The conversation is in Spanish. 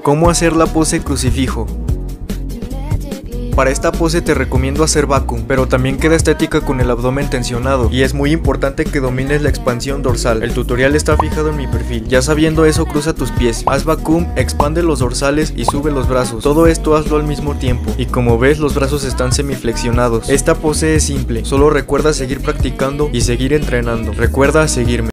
¿Cómo hacer la pose crucifijo? Para esta pose te recomiendo hacer vacuum, pero también queda estética con el abdomen tensionado y es muy importante que domines la expansión dorsal. El tutorial está fijado en mi perfil. Ya sabiendo eso, cruza tus pies, haz vacuum, expande los dorsales y sube los brazos. Todo esto hazlo al mismo tiempo y como ves los brazos están semiflexionados. Esta pose es simple, solo recuerda seguir practicando y seguir entrenando. Recuerda seguirme.